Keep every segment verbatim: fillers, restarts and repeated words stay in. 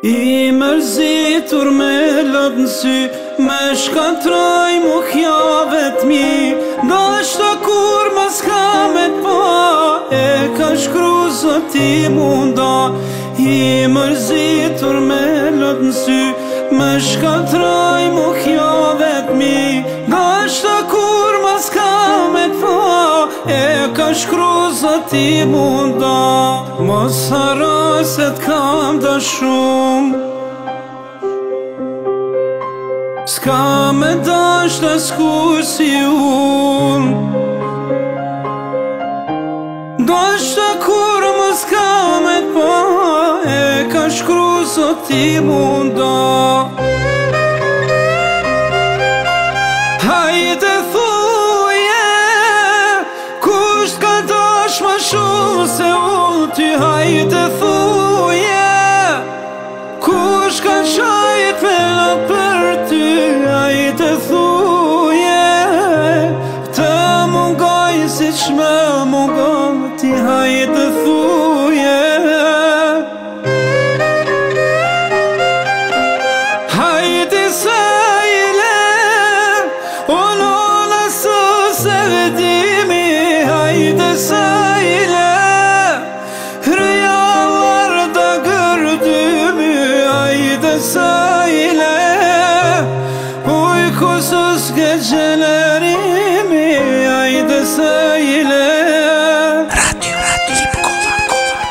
I mërzitur me lot në sy, me shkatroj mu kjavet mi. Do është kur ma s'ka me t'pa, e ka shkru zoti munda. I mërzitur me lot në sy, me shkatroj mu kjavet mi. Do është kur ma s'ka me t'pa, e ka shkru zoti munda. Mos haro se t'kam da shumë, s'ka me dash të s'ku si unë. Do është kur më s'ka me t'pa, e ka shkru zoti munda. Hajde thuje, kusht ka dash ma shumë se unë ty. Hajde thuje, kush ka qajt velat për ty. Hajde thuje, të mungoj si qme mungoj ti. Hajde thuje, hajde sajle, unë ola së se vedimi. Hajde sajle, sajle, uj kusës ke gjenerimi. Ajde sajle. Radio, radio, Lipkova, kova,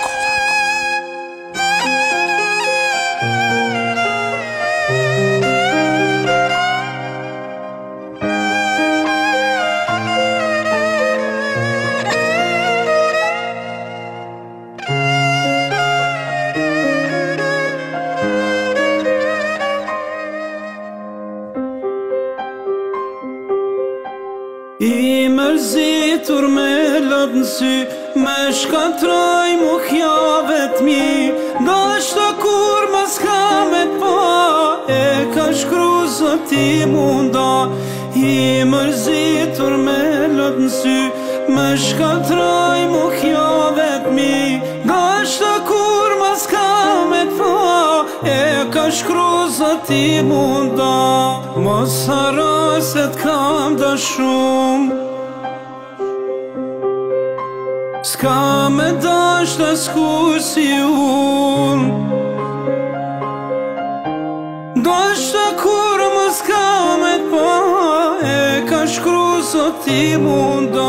I mërzitur me lot në sy, me shkatroj mu kjavet mi. Do është kur ma s'ka me t'pa, e ka shkru zoti munda. I mërzitur me lot në sy, me shkatroj mu kjavet mi. Do është kur ma s'ka me t'pa, e ka shkru zoti munda. Mos haro se t'kam da shumë, s'ka me dash të s'ku si unë. Do është kur më s'ka me t'pa, e ka shkru zoti munda.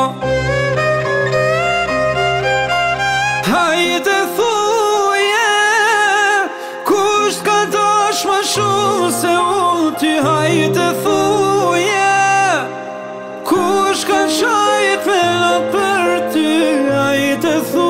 Hajde thuje, kusht ka dash ma shumë se unë ty. Hajde thuje, kush ka qajt velat për ty. Hajde thuje.